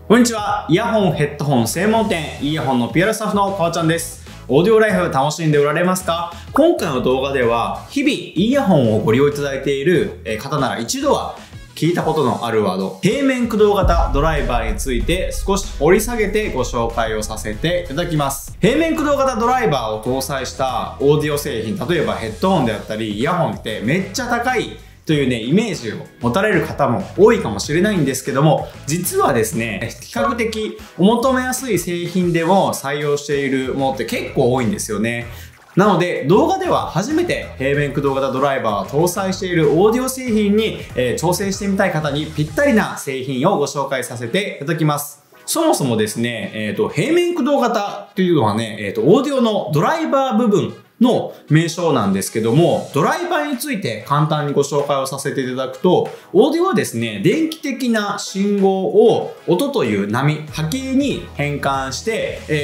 こんにちは。イヤホン、ヘッドホン専門店、イヤホンの PR スタッフの川ちゃんです。オーディオライフ楽しんでおられますか？今回の動画では、日々イヤホンをご利用いただいている方なら一度は聞いたことのあるワード、平面駆動型ドライバーについて少し掘り下げてご紹介をさせていただきます。平面駆動型ドライバーを搭載したオーディオ製品、例えばヘッドホンであったりイヤホンってめっちゃ高いというね、イメージを持たれる方も多いかもしれないんですけども、実はですね、比較的お求めやすい製品でも採用しているものって結構多いんですよね。なので、動画では初めて平面駆動型ドライバーを搭載しているオーディオ製品に、挑戦してみたい方にぴったりな製品をご紹介させていただきます。そもそもですね、平面駆動型というのはね、オーディオのドライバー部分の名称なんですけども、ドライバーについて簡単にご紹介をさせていただくと、オーディオはですね、電気的な信号を音という波、波形に変換して、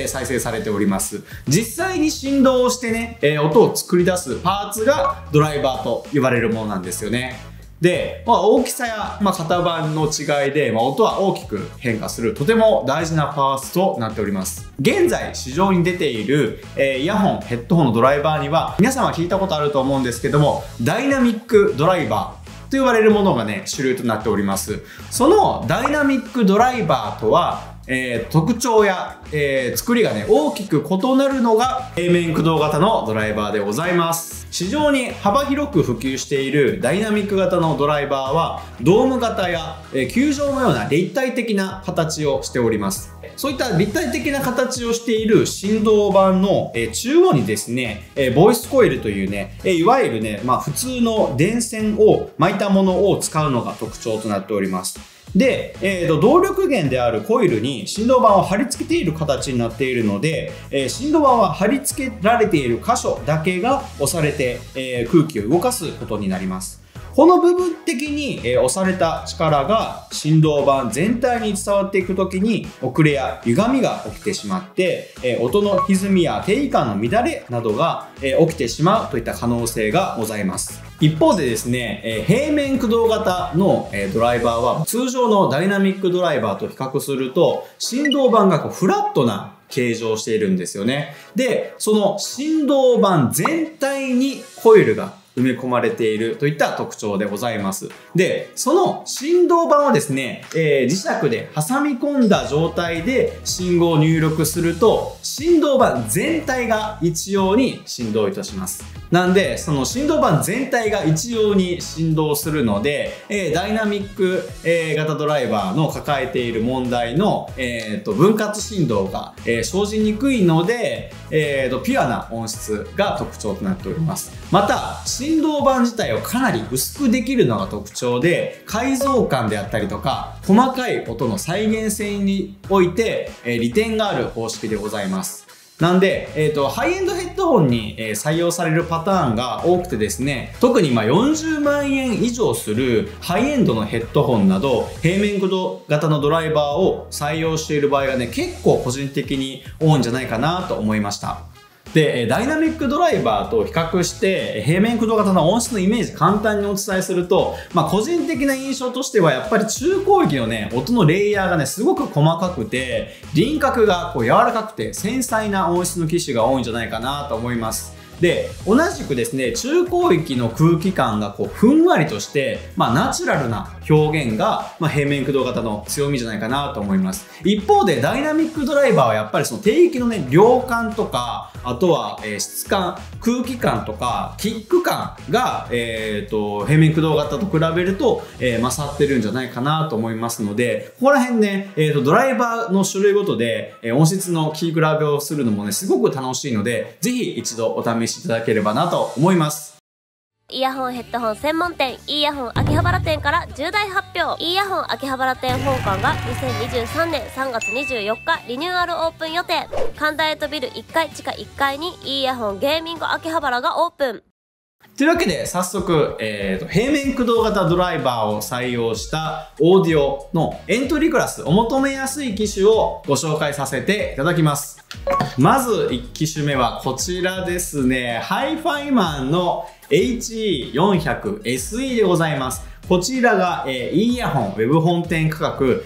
再生されております。実際に振動をしてね、音を作り出すパーツがドライバーと呼ばれるものなんですよね。で、大きさや、型番の違いで、音は大きく変化するとても大事なパーツとなっております。現在市場に出ている、イヤホン、ヘッドホンのドライバーには皆様聞いたことあると思うんですけども、ダイナミックドライバーと呼ばれるものがね、主流となっております。そのダイナミックドライバーとは、特徴や、作りがね、大きく異なるのが平面駆動型のドライバーでございます。市場に幅広く普及しているダイナミック型のドライバーは、ドーム型や、球状のような立体的な形をしております。そういった立体的な形をしている振動板の、中央にですね、ボイスコイルというね、いわゆるね、普通の電線を巻いたものを使うのが特徴となっております。で、動力源であるコイルに振動板を貼り付けている形になっているので、振動板は貼り付けられている箇所だけが押されて、空気を動かすことになります。この部分的に押された力が振動板全体に伝わっていくときに遅れや歪みが起きてしまって音の歪みや定位感の乱れなどが起きてしまうといった可能性がございます。一方でですね、平面駆動型のドライバーは通常のダイナミックドライバーと比較すると振動板がフラットな形状をしているんですよね。で、その振動板全体にコイルが埋め込まれているといった特徴でございます。で、その振動板をですね、磁石で挟み込んだ状態で信号を入力すると、振動板全体が一様に振動いたします。なんで、その振動板全体が一様に振動するので、ダイナミック、型ドライバーの抱えている問題の、分割振動が、生じにくいので、ピュアな音質が特徴となっております。また、振動板自体をかなり薄くできるのが特徴で、解像感であったりとか、細かい音の再現性において、利点がある方式でございます。なんで、ハイエンドヘッドホンに、採用されるパターンが多くてですね、特に40万円以上するハイエンドのヘッドホンなど、平面駆動型のドライバーを採用している場合がね、結構個人的に多いんじゃないかなと思いました。で、ダイナミックドライバーと比較して平面駆動型の音質のイメージ簡単にお伝えすると、個人的な印象としてはやっぱり中広域のね、音のレイヤーがね、すごく細かくて、輪郭が柔らかくて繊細な音質の機種が多いんじゃないかなと思います。で、同じくですね、中広域の空気感がふんわりとして、ナチュラルな表現が、平面駆動型の強みじゃないかなと思います。一方で、ダイナミックドライバーはやっぱりその低域のね、量感とか、あとは、質感、空気感とか、キック感が、平面駆動型と比べると、勝ってるんじゃないかなと思いますので、ここら辺ね、ドライバーの種類ごとで、音質の聞き比べをするのもね、すごく楽しいので、ぜひ一度お試しいただければなと思います。 イヤホンヘッドホン専門店イヤホン秋葉原店から重大発表。イヤホン秋葉原店本館が2023年3月24日リニューアルオープン予定。神田エイトビル1階地下1階にイヤホンゲーミング秋葉原がオープン。 というわけで早速、平面駆動型ドライバーを採用したオーディオのエントリークラスお求めやすい機種をご紹介させていただきます。まず1機種目はこちらですね。ハイファイマンの HE400SE でございます。 こちらが、イヤホンウェブ本店価格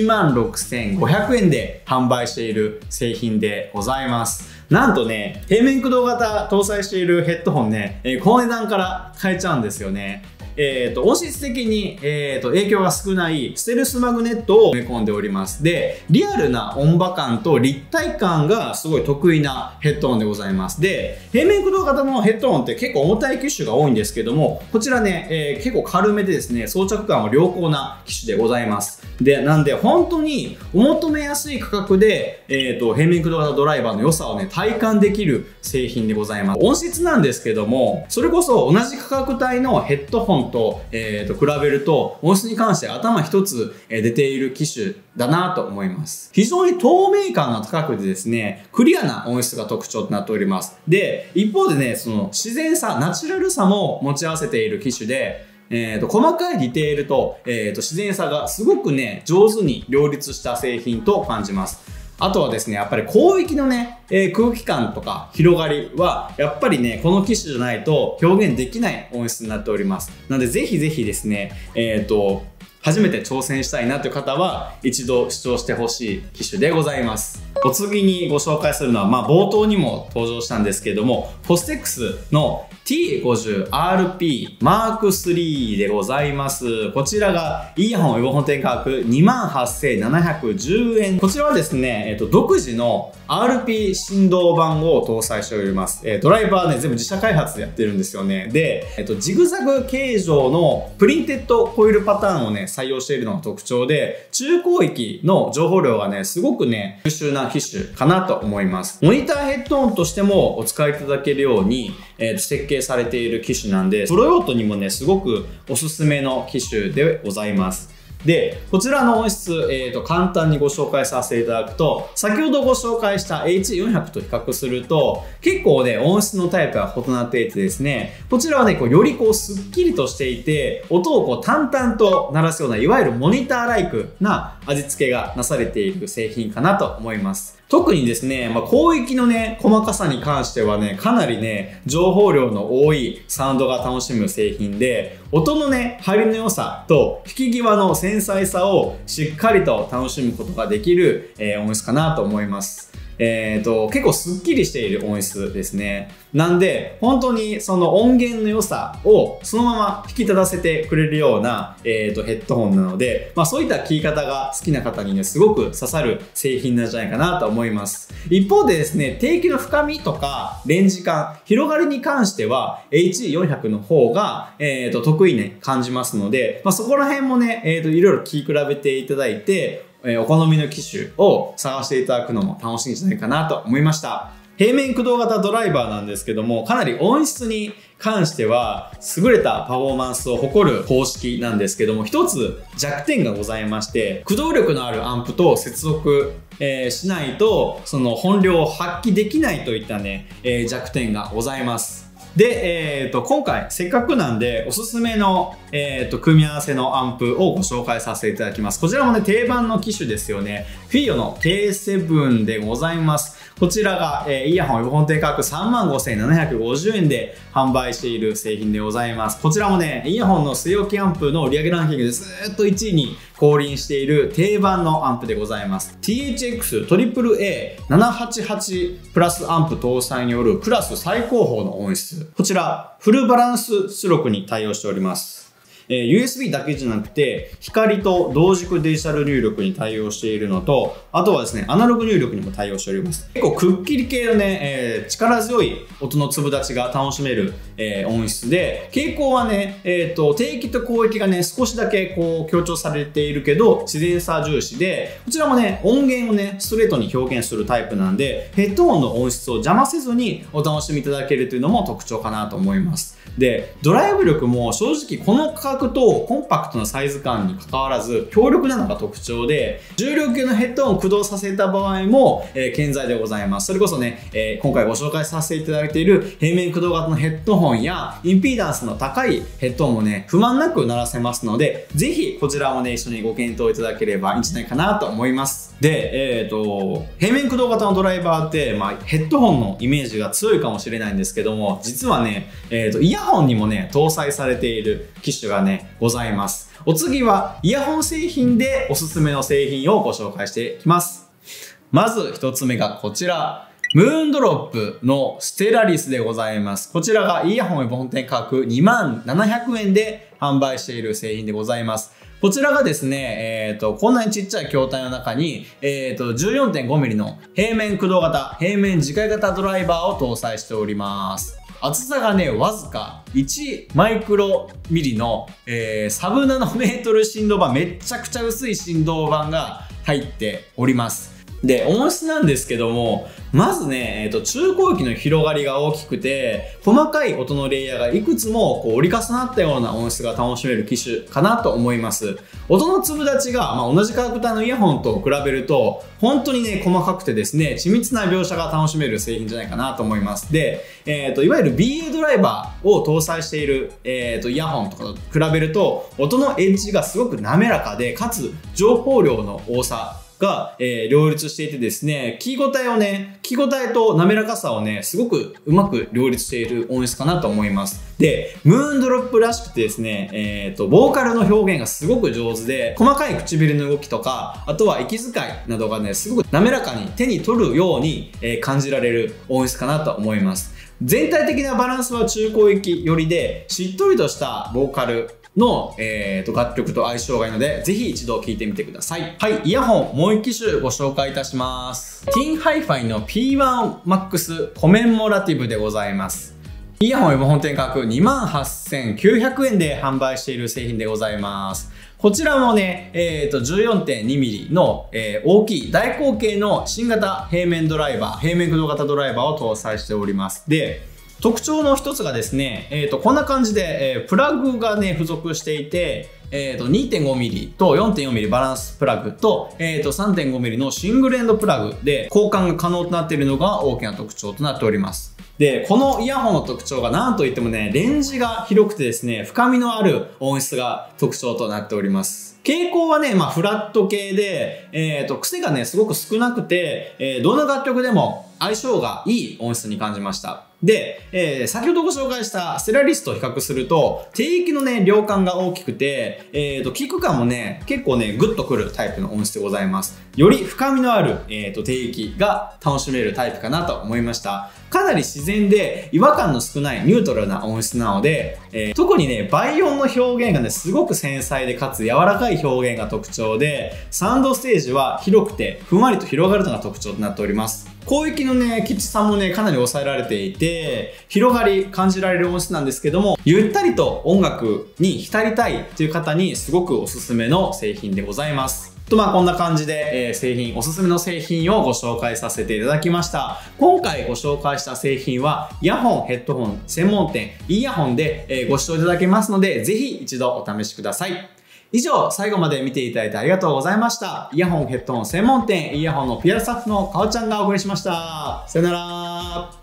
16,500 円で販売している製品でございます。なんとね、平面駆動型搭載しているヘッドホンね、この値段から買えちゃうんですよね。音質的に、影響が少ないステルスマグネットを埋め込んでおります。で、リアルな音場感と立体感がすごい得意なヘッドホンでございます。で、平面駆動型のヘッドホンって結構重たい機種が多いんですけども、こちらね、結構軽めでですね、装着感も良好な機種でございます。で、なんで本当にお求めやすい価格で、平面駆動型ドライバーの良さをね、体感できる製品でございます。音質なんですけども、それこそ同じ価格帯のヘッドホンと、比べると音質に関して頭一つ出ている機種だなと思います。非常に透明感が高くてですね、クリアな音質が特徴となっております。で、一方でね、その自然さ、ナチュラルさも持ち合わせている機種で、細かいディテールと、自然さがすごくね、上手に両立した製品と感じます。あとはですね、やっぱり広域のね、空気感とか広がりは、やっぱりね、この機種じゃないと表現できない音質になっております。なので、ぜひぜひですね、初めて挑戦したいなという方は、一度視聴してほしい機種でございます。お次にご紹介するのは、冒頭にも登場したんですけれども、フォステックスの T50RP Mark III でございます。こちらがイヤホンウェブ本店価格 28,710 円。こちらはですね、独自の RP 振動板を搭載しております。ドライバーね、全部自社開発でやってるんですよね。で、ジグザグ形状のプリンテッドコイルパターンをね、採用しているのが特徴で、中広域の情報量がね、すごくね、優秀な機種かなと思います。モニターヘッドホンとしてもお使いいただけるように、設計されている機種なんで、プロ用途にもね、すごくおすすめの機種でございます。で、こちらの音質、簡単にご紹介させていただくと、先ほどご紹介した H400 と比較すると、結構ね、音質のタイプが異なっていてですね、こちらはね、よりスッキリとしていて、音を淡々と鳴らすような、いわゆるモニターライクな味付けがなされている製品かなと思います。特にですね、広域のね、細かさに関してはね、かなりね、情報量の多いサウンドが楽しむ製品で、音のね、張りの良さと引き際の繊細さをしっかりと楽しむことができる、音質かなと思います。結構スッキリしている音質ですね。なんで、本当にその音源の良さをそのまま引き立たせてくれるような、ヘッドホンなので、そういった聴き方が好きな方にね、すごく刺さる製品なんじゃないかなと思います。一方でですね、低域の深みとかレンジ感、広がりに関しては H400 の方が、得意ね、感じますので、そこら辺もね、いろいろ聴き比べていただいて、お好みの機種を探していただくのも楽しいんじゃないかなと思いました。平面駆動型ドライバーなんですけども、かなり音質に関しては優れたパフォーマンスを誇る方式なんですけども、一つ弱点がございまして、駆動力のあるアンプと接続しないとその本領を発揮できないといったね、弱点がございます。で、今回せっかくなんでおすすめの、組み合わせのアンプをご紹介させていただきます。こちらもね、定番の機種ですよね。FiiOの K7 でございます。こちらが、イヤホン本店価格 35,750 円で販売している製品でございます。こちらもね、イヤホンの据え置きアンプの売上ランキングでずっと1位に降臨している定番のアンプでございます。THX AAA788 プラスアンプ搭載によるクラス最高峰の音質。こちら、フルバランス出力に対応しております。USB だけじゃなくて、光と同軸デジタル入力に対応しているのと、あとはですね、アナログ入力にも対応しております。結構くっきり系のね、力強い音の粒立ちが楽しめる、音質で、傾向はね、低域と広域がね、少しだけ強調されているけど、自然さ重視で、こちらもね、音源をね、ストレートに表現するタイプなんで、ヘッドホンの音質を邪魔せずにお楽しみいただけるというのも特徴かなと思います。で、ドライブ力も正直この価格とコンパクトなサイズ感に関わらず強力なのが特徴で、重量級のヘッドホンを駆動させた場合も、健在でございます。それこそね、今回ご紹介させていただいている平面駆動型のヘッドホンやインピーダンスの高いヘッドホンもね、不満なく鳴らせますので、ぜひこちらもね、一緒にご検討いただければいいんじゃないかなと思います。で、平面駆動型のドライバーって、ヘッドホンのイメージが強いかもしれないんですけども、実はね、イヤホンにもね、搭載されている機種がね、 ね、ございます。お次はイヤホン製品でおすすめの製品をご紹介していきます。まず一つ目がこちら。ムーンドロップのステラリスでございます。こちらがイヤホン本店価格2700円で販売している製品でございます。こちらがですね、こんなにちっちゃい筐体の中に、14.5mm の平面駆動型、平面磁界型ドライバーを搭載しております。厚さがね、わずか1マイクロミリの、サブナノメートル振動板、めっちゃくちゃ薄い振動板が入っております。で、音質なんですけども、まずね、中高域の広がりが大きくて、細かい音のレイヤーがいくつもこう折り重なったような音質が楽しめる機種かなと思います。音の粒立ちが、同じ価格帯のイヤホンと比べると、本当にね、細かくてですね、緻密な描写が楽しめる製品じゃないかなと思います。で、いわゆる BA ドライバーを搭載している、イヤホンとかと比べると、音のエッジがすごく滑らかで、かつ情報量の多さが、両立していてですね、聞き応えと滑らかさをね、すごくうまく両立している音質かなと思います。で、ムーンドロップらしくてですね、ボーカルの表現がすごく上手で、細かい唇の動きとか、あとは息遣いなどがね、すごく滑らかに手に取るように、感じられる音質かなと思います。全体的なバランスは中高域寄りで、しっとりとしたボーカルの、楽曲と相性がいいので、ぜひ一度聴いてみてください。はい、イヤホンもう一機種ご紹介いたします。ティンハイファイの P1Max コメンモラティブでございます。イヤホン本店価格28,900円で販売している製品でございます。こちらもね、14.2mm の、大きい大口径の新型平面駆動型ドライバーを搭載しております。で、特徴の一つがですね、こんな感じで、プラグがね、付属していて、2.5mm と 4.4mm バランスプラグと、3.5mm のシングルエンドプラグで交換が可能となっているのが大きな特徴となっております。で、このイヤホンの特徴が何といってもね、レンジが広くてですね、深みのある音質が特徴となっております。傾向はね、フラット系で、癖がね、すごく少なくて、どの楽曲でも相性がいい音質に感じました。で、先ほどご紹介したステラリストと比較すると、低域のね、量感が大きくて、聞く感もね、結構ね、グッとくるタイプの音質でございます。より深みのある、低域が楽しめるタイプかなと思いました。かなり自然で違和感の少ないニュートラルな音質なので、特にね、倍音の表現がね、すごく繊細でかつ柔らかい表現が特徴で、サウンドステージは広くてふんわりと広がるのが特徴となっております。広域のね、きつさもね、かなり抑えられていて、広がり感じられる音質なんですけども、ゆったりと音楽に浸りたいという方にすごくおすすめの製品でございます。こんな感じで、おすすめの製品をご紹介させていただきました。今回ご紹介した製品は、イヤホン、ヘッドホン専門店、イヤホンで、ご視聴いただけますので、ぜひ一度お試しください。以上、最後まで見ていただいてありがとうございました。イヤホン、ヘッドホン専門店、イヤホンのピアノスタッフのかおちゃんがお送りしました。さよなら。